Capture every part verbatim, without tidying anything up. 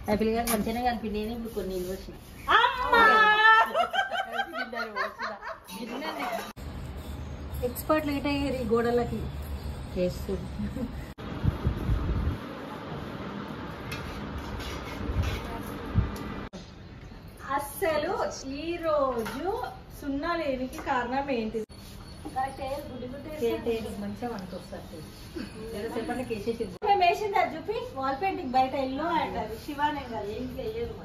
హ్యాపీగా మంచిగానే కనిపి నేను ఇప్పుడు కొన్ని నీళ్ళు వచ్చి ఎక్స్పర్ట్ లేట్ అయ్యారు ఈ గోడలకి చేస్తూ. అస్సలు ఈ రోజు సున్నా లేనికి కారణం ఏంటి? మంచిగా మనకొస్తారు మేము వేసింది అది చూపి వాల్ పెయింటింగ్ బయట ఎల్లో అంటారు శివానే కాదు ఏం చేయరు.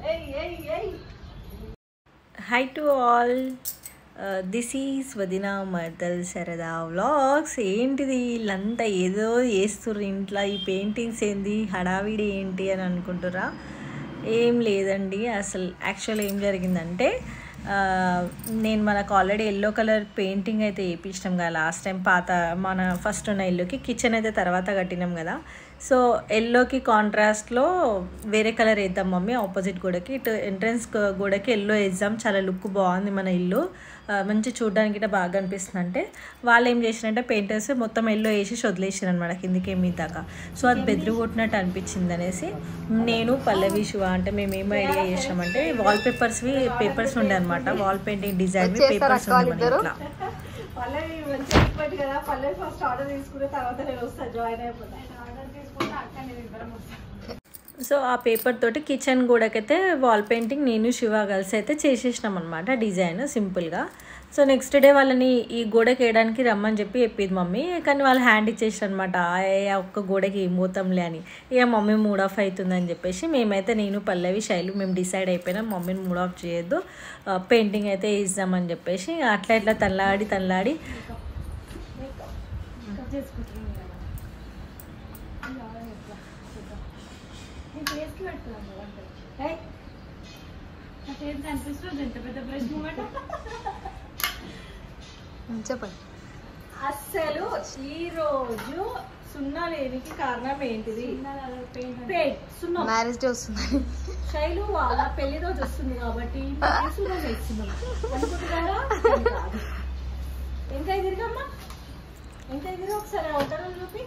Hi to all, this is వదినా మర్దల్ సరదా వ్లాగ్స్. ఏంటిది వీళ్ళంతా ఏదో చేస్తుర్రు ఇంట్లో, ఈ పెయింటింగ్స్ ఏంది హడావిడి ఏంటి అని అనుకుంటురా? ఏం లేదండి, అసలు యాక్చువల్ ఏం జరిగిందంటే నేను మనకు ఆల్రెడీ ఎల్లో కలర్ పెయింటింగ్ అయితే వేయించినాం కదా లాస్ట్ టైం. పాత మన ఫస్ట్ ఉన్న ఇల్లుకి కిచెన్ అయితే తర్వాత కట్టినాం కదా. సో ఎల్లోకి కాంట్రాస్ట్లో వేరే కలర్ వేద్దాం మమ్మీ, ఆపోజిట్ గోడకి ఇటు ఎంట్రన్స్ గోడకి ఎల్లో వేద్దాం, చాలా లుక్ బాగుంది మన ఇల్లు, మంచి చూడడానికి బాగా అనిపిస్తుంది అంటే వాళ్ళు ఏం చేసినంటే పెయింటర్స్ మొత్తం ఎల్లో వేసి వదిలేసారు అనమాట కిందికి ఏమి దాకా. సో అది బెదిరి కొట్టినట్టు అనిపించింది అనేసి నేను పల్లవి శివ అంటే మేము ఏం ఐడియా చేసినామంటే వాల్ పేపర్స్వి పేపర్స్ ఉండే అనమాట, వాల్ పెయింటింగ్ డిజైన్ పేపర్స్ ఉండే ఇట్లా. పల్లవి మంచిగా ఇప్పటి కదా, పల్లవి ఫస్ట్ ఆర్డర్ తీసుకున్న తర్వాత నేను వస్తాను జాయిన్ అయిపోతాను. ఆర్డర్ తీసుకుంటే అక్క నేను ఇద్దరం వస్తాను. సో ఆ పేపర్ తోటి కిచెన్ గోడకైతే వాల్ పెయింటింగ్ నేను శివ కలిసి అయితే చేసేసినాం అనమాట డిజైన్ సింపుల్గా. సో నెక్స్ట్ డే వాళ్ళని ఈ గోడకి వేయడానికి రమ్మని చెప్పి చెప్పింది మమ్మీ, కానీ వాళ్ళు హ్యాండ్ ఇచ్చేసారు అనమాట, ఆ ఒక్క గోడకి ఏం పోతాంలే అని. ఇక మమ్మీ మూడ్ ఆఫ్ అవుతుందని చెప్పేసి మేమైతే నేను పల్లవి శైలు మేము డిసైడ్ అయిపోయినాం మమ్మీని మూడ్ ఆఫ్ చేయొద్దు, పెయింటింగ్ అయితే వేద్దామని చెప్పేసి అట్లా ఇట్లా తల్లాడి తల్లాడి చెప్పండి. అస్సలు ఈ రోజు సున్నా లేనికి కారణం ఏంటిది? మ్యారేజ్ డే వస్తుంది, శైలు వాళ్ళ పెళ్లి రోజు వస్తుంది కాబట్టి అనుకుంటున్నారా? ఇంకా ఎదురుగమ్మా, ఇంకా ఎదురు ఒకసారి అవుతారని చూపి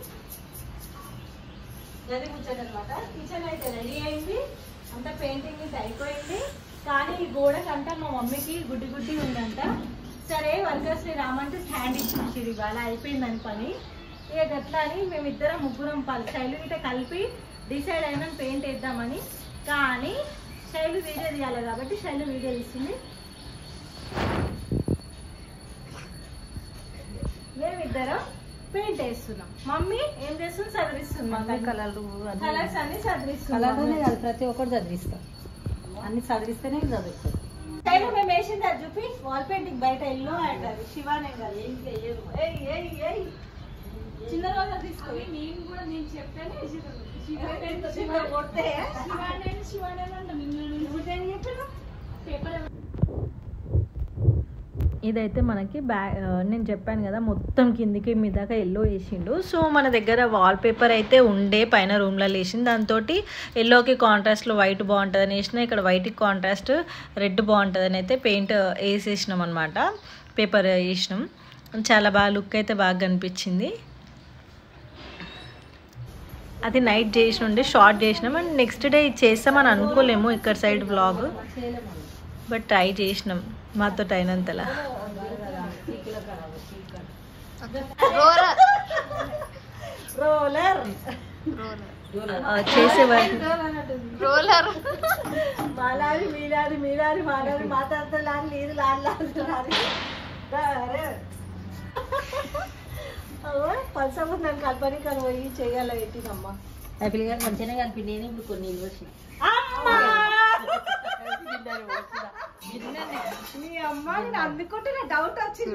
గది కూర్చోండి అనమాట. కిచెన్ అయితే రెడీ అయింది, అంత పెయింటింగ్ అయితే అయిపోయింది, కానీ ఈ గోడకంట మా మమ్మీకి గుడ్డి గుడ్డి ఉందంట. సరే వర్కర్స్ ని రామంటే స్టాండ్ ఇచ్చి ఇవాళ అయిపోయిందని పని. ఇక గట్లా అని మేమిద్దరం ముగ్గురం శైలు గిట్ట కలిపి డిసైడ్ అయినా పెయింట్ వేద్దామని. కానీ శైలు వీడియో తీయాలి కాబట్టి శైలు వీడియో తీస్తుంది, మేమిద్దరం పెయింట్ వేస్తున్నాం. మమ్మీ ఏం చేస్తుంది? చదివిస్తుంది. మమ్మీ కలర్ కలర్స్ అన్ని చదివిస్తుంది. కలర్లోనే కాదు ప్రతి ఒక్కటి చదివిస్తాం, అన్ని చదివిస్తేనే చదువుతాం. శైలు మేము వేసింది అది చూపి వాల్ పెయింటింగ్ బయట ఎల్లో అంటారు శివానే కాదు ఏం చేయరు. చిన్న రోజు తీసుకోవాలి నేను కూడా, నేను చెప్తానే కొడితే శివానే శివానే చెప్పాను పేపర్. ఇదైతే మనకి బ్యా నేను చెప్పాను కదా మొత్తం కిందికి మీ దాకా ఎల్లో వేసిండు. సో మన దగ్గర వాల్ పేపర్ అయితే ఉండే పైన రూమ్లో వేసింది, దాంతో ఎల్లోకి కాంట్రాస్ట్లో వైట్ బాగుంటుందని వేసిన, ఇక్కడ వైట్కి కాంట్రాస్ట్ రెడ్ బాగుంటుందని అయితే పెయింట్ వేసేసినాం అనమాట, పేపర్ వేసినాం. చాలా బాగా లుక్ అయితే బాగా కనిపించింది. అది నైట్ చేసి ఉండి షార్ట్ చేసినాం, అండ్ నెక్స్ట్ డే చేస్తామని అనుకోలేము ఇక్కడ సైడ్ వ్లాగ్, బట్ ట్రై చేసినాం మాతో అయినంతలా. రోలర్ చేసే రోలర్ మాలాడి మీలాడి మీలాడి మాలాడి మాట్లాడుతూ లాని లేదు లాని లాడుతున్నది పలసము నన్ను కలపని కానీ పోయి చెయ్యాలి పెట్టినమ్మా. హ్యాపీగా మంచిగానే కనిపి నేను ఇప్పుడు కొన్ని నీళ్ళు వచ్చి మీ అమ్మ నేను అందుకుంటే నా డౌట్ వచ్చింది.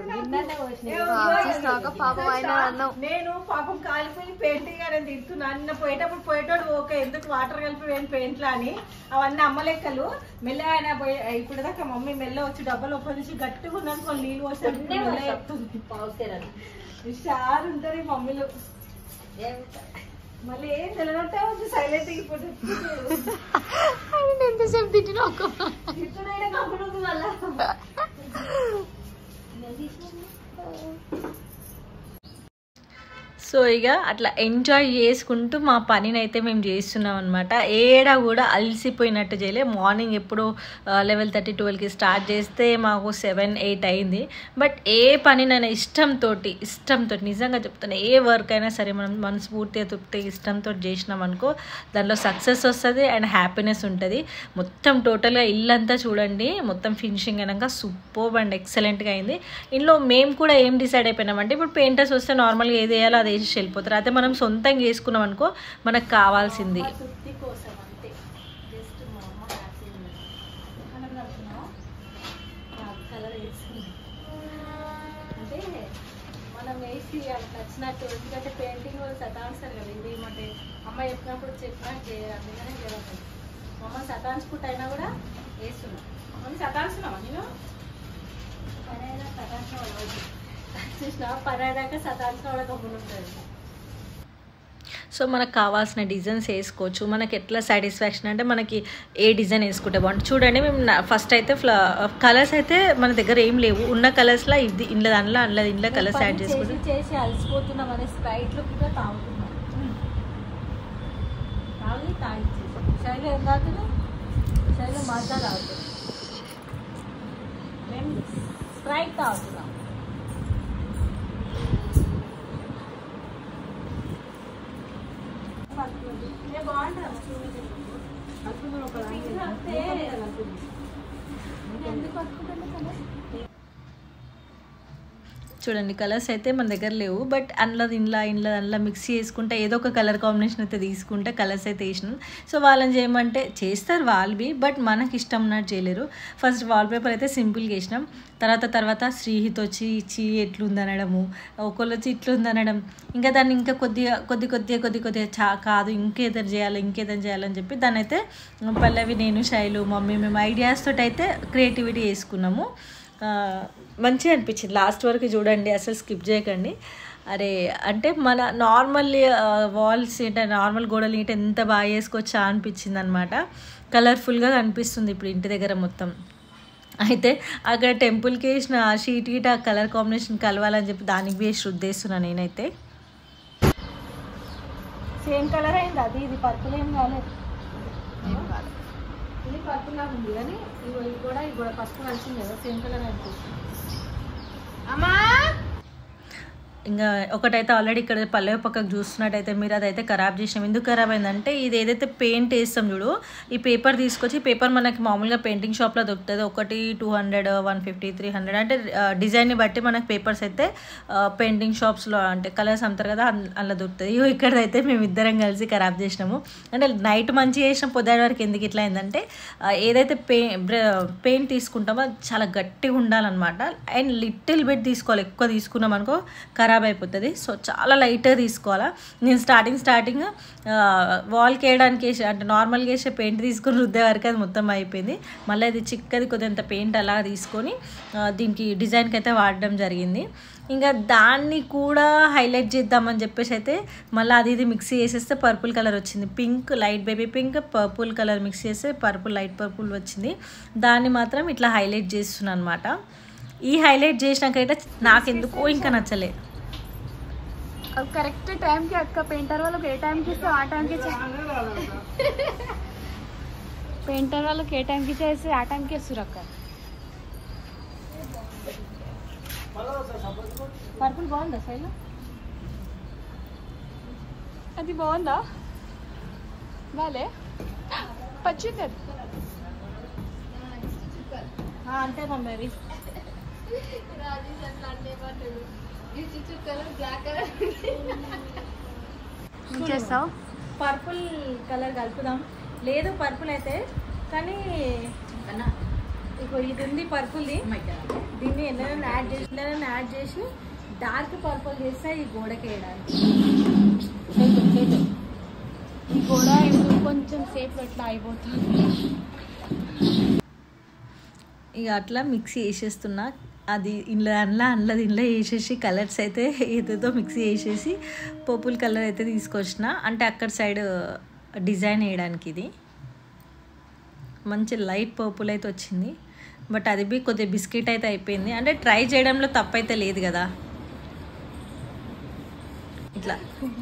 నేను పాపం కాలిపోయి పెయింటింగ్ అని తింటున్నా, నిన్న పోయేటప్పుడు పోయేటోడు ఓకే ఎందుకు వాటర్ కలిపి వేయండి పెయింట్లు అని అవన్నీ అమ్మలెక్కలు. మెల్లగా ఆయన పోయి ఇప్పుడు దాకా మమ్మీ మెల్ల వచ్చి డబ్బలు ఒప్ప నుంచి గట్టిగా ఉన్నాను కొన్ని నీళ్ళు వస్తుంది హుషారు ఉంటారు ఈ మమ్మీలు. మళ్ళీ ఏం తెలియనట్టే ఉంది సైలెంట్ ఇప్పుడు ఎంతసేపు తిట్టిన తిట్టుడైనా కంపెనీ వల్ల. సో ఇక అట్లా ఎంజాయ్ చేసుకుంటూ మా పనిని అయితే మేము చేస్తున్నాం అనమాట. ఏడా కూడా అలసిపోయినట్టు చేయలే. మార్నింగ్ ఎప్పుడు లెవెల్ థర్టీ ట్వెల్వ్కి స్టార్ట్ చేస్తే మాకు సెవెన్ ఎయిట్ అయింది. బట్ ఏ పనినైనా ఇష్టంతో ఇష్టంతో నిజంగా చెప్తాను, ఏ వర్క్ అయినా సరే మనం మనస్ఫూర్తిగా తృప్తి ఇష్టంతో చేసినాం అనుకో దానిలో సక్సెస్ వస్తుంది అండ్ హ్యాపీనెస్ ఉంటుంది. మొత్తం టోటల్గా ఇల్లంతా చూడండి, మొత్తం ఫినిషింగ్ అయినాక సూపర్ అండ్ ఎక్సలెంట్గా అయింది. ఇంట్లో మేము కూడా ఏం డిసైడ్ అయిపోయినామంటే ఇప్పుడు పెయింటర్స్ వస్తే నార్మల్గా ఏది వేయాలో అది వేసి వెళ్ళిపోతారు. అయితే మనం సొంతంగా వేసుకున్నాం అనుకో మనకు కావాల్సింది తృప్తి కోసం అంతే. జస్ట్ మా అమ్మ హ్యాపీ కలర్ వేసింది అంటే మనం వేసి అవి నచ్చినట్టు. ఎందుకంటే పెయింటింగ్ వాళ్ళు సతాయిస్తారు కదా, ఇది ఏమంటే అమ్మ చెప్పినప్పుడు చెప్పినట్టు చేయాలి. అందుకనే జరుగుతుంది. మా అమ్మ సతాయించుకుంటూ అయినా కూడా వేస్తున్నాం. మమ్మీ సతాయిస్తున్నావా నేను? పని అయినా సతాయించిన వాళ్ళు చూసిన పని అయినాక సతాయించిన వాళ్ళకి అమ్ములు ఉంటుంది. సో మనకు కావాల్సిన డిజైన్స్ వేసుకోవచ్చు. మనకి ఎట్లా సాటిస్ఫాక్షన్ అంటే మనకి ఏ డిజైన్ వేసుకుంటే బాగుంటుంది. చూడండి మేము ఫస్ట్ అయితే ఫ్లా కలర్స్ అయితే మన దగ్గర ఏం లేవు. ఉన్న కలర్స్లో ఇది ఇంట్లో దానిలో అందులో ఇంట్లో కలర్స్ యాడ్ చేసుకుంటాం. చేసి అలసిపోతున్నాం అనే స్ప్రైట్లు కూడా తాగుతున్నాం. తాగి తాగి శైలి ఏం తాగుతుంది? శైలి మజా తాగుతుంది. మేము స్ప్రైట్ తాగుతున్నాం. చూడండి కలర్స్ అయితే మన దగ్గర లేవు. బట్ అందులో ఇంట్లో ఇంట్లో అందులో మిక్స్ చేసుకుంటే ఏదో ఒక కలర్ కాంబినేషన్ అయితే తీసుకుంటే కలర్స్ అయితే వేసినాం. సో వాళ్ళని చేయమంటే చేస్తారు వాళ్ళవి, బట్ మనకి ఇష్టం ఉన్నట్టు చేయలేరు. ఫస్ట్ వాల్పేపర్ అయితే సింపుల్గా వేసినాం. తర్వాత తర్వాత శ్రీహిత్ వచ్చి ఇచ్చి ఎట్లుంది అనడము, ఒకళ్ళు వచ్చి ఇట్లుంది అనడం, ఇంకా దాన్ని ఇంకా కొద్దిగా కొద్ది కొద్దిగా కొద్ది కొద్దిగా చా కాదు ఇంకేదైనా చేయాలి ఇంకేదైనా చేయాలని చెప్పి దాన్ని అయితే పల్లవి నేను శైలు మమ్మీ మేము ఐడియాస్ తోటి అయితే క్రియేటివిటీ వేసుకున్నాము. మంచిగా అనిపించింది. లాస్ట్ వరకు చూడండి, అసలు స్కిప్ చేయకండి. అరే అంటే మన నార్మల్ వాల్స్ ఏంటంటే నార్మల్ గోడలు ఏంటంటే ఎంత బాగా వేసుకోవచ్చా అనిపించింది అనమాట. కలర్ఫుల్గా కనిపిస్తుంది ఇప్పుడు ఇంటి దగ్గర మొత్తం. అయితే అక్కడ టెంపుల్కి వేసిన ఆ షీట్ గిట్ ఆ కలర్ కాంబినేషన్ కలవాలని చెప్పి దానికి వేసి రుద్దేస్తున్నాను నేనైతే. సేమ్ కలర్ అయింది అది. ఇది పర్పుల్ ఏం కాలేదు. ఇది పర్పుల్ లాగా ఉంది కానీ ఇది కూడా ఇది కూడా పసుపు కలిసింది కదా, సేమ్ కలర్ అనిపిస్తుంది. అమ్మా ఇంకా ఒకటైతే ఆల్రెడీ ఇక్కడ పల్లె పక్కకు చూస్తున్నట్టయితే మీరు అదైతే ఖరాబ్ చేసినాం. ఎందుకు ఖరాబ్ అయిందంటే ఇది ఏదైతే పెయింట్ వేస్తాం చూడు, ఈ పేపర్ తీసుకొచ్చి పేపర్ మనకి మామూలుగా పెయింటింగ్ షాప్లో దొరుకుతుంది. ఒకటి two hundred one fifty three hundred అంటే డిజైన్ని బట్టి మనకి పేపర్స్ అయితే పెయింటింగ్ షాప్స్లో అంటే కలర్స్ అమ్ముతారు కదా అలా దొరుకుతుంది. ఇక్కడైతే మేము ఇద్దరం కలిసి ఖరాబ్ చేసినాము. అంటే నైట్ మంచిగా చేసినాం, పొద్దున వరకు ఎందుకు ఇట్లా అయిందంటే ఏదైతే పే పెయింట్ తీసుకుంటామో అది చాలా గట్టిగా ఉండాలన్నమాట. అండ్ లిటిల్ బిట్ తీసుకోవాలి, ఎక్కువ తీసుకున్నాం అనుకో ఖరాబ్ అయిపోతుంది. సో చాలా లైట్గా తీసుకోవాలా. నేను స్టార్టింగ్ స్టార్టింగ్ వాల్కి వేయడానికి వేసి అంటే నార్మల్గా వేసే పెయింట్ తీసుకొని రుద్దే వరకు అది మొత్తం అయిపోయింది. మళ్ళీ అది చిక్కది కొద్దింత పెయింట్ అలా తీసుకొని దీనికి డిజైన్కి అయితే వాడడం జరిగింది. ఇంకా దాన్ని కూడా హైలైట్ చేద్దామని చెప్పేసి అయితే మళ్ళీ అది ఇది మిక్స్ చేసేస్తే పర్పుల్ కలర్ వచ్చింది. Pink light baby pink purple colour mix చేస్తే పర్పుల్ లైట్ పర్పుల్ వచ్చింది. దాన్ని మాత్రం ఇట్లా హైలైట్ చేస్తున్నాను అనమాట. ఈ హైలైట్ చేసినాకైతే నాకెందుకో ఇంకా నచ్చలే. अब करेक्ट टाइम के अक्का पेंटर वालों के टाइम की से आ टाइम की पेंटर वालों के टाइम की से आ टाइम के सुरक्षा పర్పుల్ బాగుందా శైలు? అది బాగుందా? బాలే పచ్చింది అది అంతే మమ్మీ. చేస్తావు పర్పుల్ కలర్ కలుపుదాం. లేదు పర్పుల్ అయితే కానీ ఇప్పుడు ఇది ఉంది పర్పుల్ది, దీన్ని ఎన్నైనా యాడ్ చేసి ఎన్నైనా యాడ్ చేసి డార్క్ పర్పుల్ చేస్తే ఈ గోడకి వేయడానికి ఈ గోడ ఇప్పుడు కొంచెం సేపు ఎట్లా అయిపోతుంది. ఇక అట్లా మిక్సీ వేసేస్తున్నా. అది ఇంట్లో అందులో అందులో ఇంట్లో వేసేసి కలర్స్ అయితే ఏదేదో మిక్సీ వేసేసి పర్పుల్ కలర్ అయితే తీసుకొచ్చిన. అంటే అక్కడ సైడ్ డిజైన్ వేయడానికి ఇది మంచి లైట్ పర్పుల్ అయితే వచ్చింది. బట్ అది బి కొద్దిగా బిస్కెట్ అయితే అయిపోయింది. అంటే ట్రై చేయడంలో తప్పైతే లేదు కదా. ఇట్లా.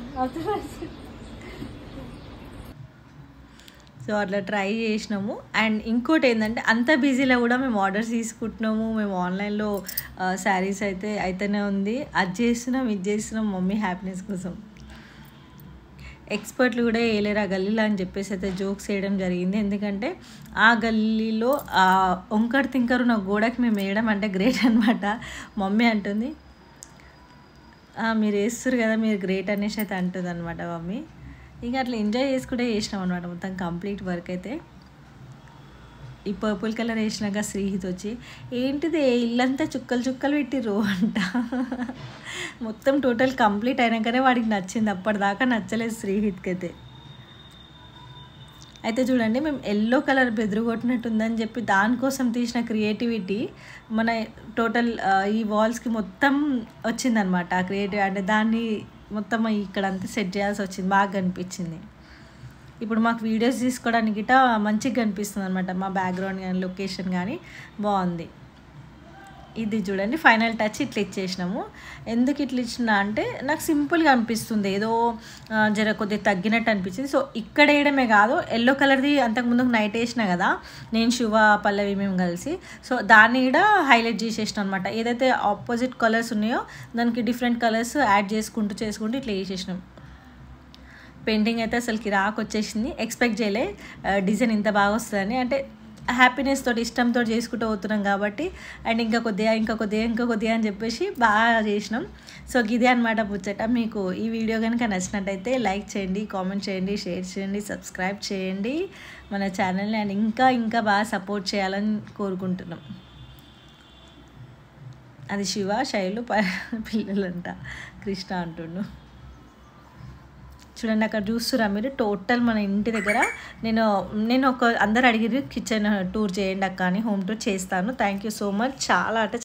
సో అట్లా ట్రై చేసినాము. అండ్ ఇంకోటి ఏంటంటే అంత బిజీలో కూడా మేము ఆర్డర్స్ తీసుకుంటున్నాము, మేము ఆన్లైన్లో శారీస్ అయితే అయితేనే ఉంది, అది చేస్తున్నాం ఇది చేస్తున్నాం మమ్మీ హ్యాపీనెస్ కోసం. ఎక్స్పర్ట్లు కూడా వేయలేరు ఆ గల్లీలో అని చెప్పేసి అయితే జోక్స్ వేయడం జరిగింది. ఎందుకంటే ఆ గల్లీలో ఆ వంకర్ తింకర్ ఉన్న గోడకి మేము వేయడం అంటే గ్రేట్ అనమాట. మమ్మీ అంటుంది మీరు వేస్తారు కదా మీరు గ్రేట్ అనేసి అయితే అంటుంది అనమాట మమ్మీ. ఇంకా అట్లా ఎంజాయ్ చేసుకుంటే చేసినాం అనమాట మొత్తం కంప్లీట్ వర్క్ అయితే. ఈ పర్పుల్ కలర్ వేసినాక శ్రీహిత్ వచ్చి ఏంటిది ఇల్లంతా చుక్కలు చుక్కలు పెట్టిర్రు అంట. మొత్తం టోటల్ కంప్లీట్ అయినాకనే వాడికి నచ్చింది, అప్పటిదాకా నచ్చలేదు శ్రీహిత్కి అయితే. అయితే చూడండి మేము ఎల్లో కలర్ బెదురు కొట్టినట్టుందని చెప్పి దానికోసం తీసిన క్రియేటివిటీ మన టోటల్ ఈ వాల్స్కి మొత్తం వచ్చిందనమాట. ఆ క్రియేటివ్ అంటే దాన్ని మొత్తం ఇక్కడ అంతా సెట్ చేయాల్సి వచ్చింది, బాగా కనిపించింది. ఇప్పుడు మాకు వీడియోస్ తీసుకోవడానికి గిట్ట మంచిగా కనిపిస్తుంది అనమాట, మా బ్యాక్గ్రౌండ్ కానీ లొకేషన్ కానీ బాగుంది. ఇది చూడండి ఫైనల్ టచ్ ఇట్లా ఇచ్చేసినాము. ఎందుకు ఇట్లా ఇచ్చిన అంటే నాకు సింపుల్గా అనిపిస్తుంది, ఏదో జర కొద్దిగా తగ్గినట్టు అనిపించింది. సో ఇక్కడ వేయడమే కాదు, ఎల్లో కలర్ది అంతకుముందుకు నైట్ వేసిన కదా నేను శివ పల్లవి మేము కలిసి, సో దాన్ని కూడా హైలైట్ చేసేసిన అనమాట. ఏదైతే ఆపోజిట్ కలర్స్ ఉన్నాయో దానికి డిఫరెంట్ కలర్స్ యాడ్ చేసుకుంటూ చేసుకుంటూ ఇట్లా వేసేసినాం. పెయింటింగ్ అయితే అసలుకి రాక్ వచ్చేసింది, ఎక్స్పెక్ట్ చేయలే డిజైన్ ఇంత బాగా వస్తుందని. అంటే హ్యాపీనెస్ తోటి ఇష్టంతో చేసుకుంటూ పోతున్నాం కాబట్టి అండ్ ఇంకా కొద్దిగా ఇంకా కొద్దిగా ఇంకా కొద్దిగా అని చెప్పేసి బాగా చేసినాం. సో ఇదే అనమాట ముచ్చట. మీకు ఈ వీడియో కనుక నచ్చినట్టయితే లైక్ చేయండి, కామెంట్ చేయండి, షేర్ చేయండి, సబ్స్క్రైబ్ చేయండి మన ఛానల్ని. అండ్ ఇంకా ఇంకా బాగా సపోర్ట్ చేయాలని కోరుకుంటున్నాం. అది శివ శైలు పిల్లలంట, కృష్ణ అంటుండు. చూడండి అక్కడ చూస్తురా మీరు, టోటల్ మన ఇంటి దగ్గర నేను నేను ఒక అందరు అడిగిరి కిచెన్ టూర్ చేయండి అక్క అని, హోమ్ టూర్ చేస్తాను. Thank you so much. చాలా అంటే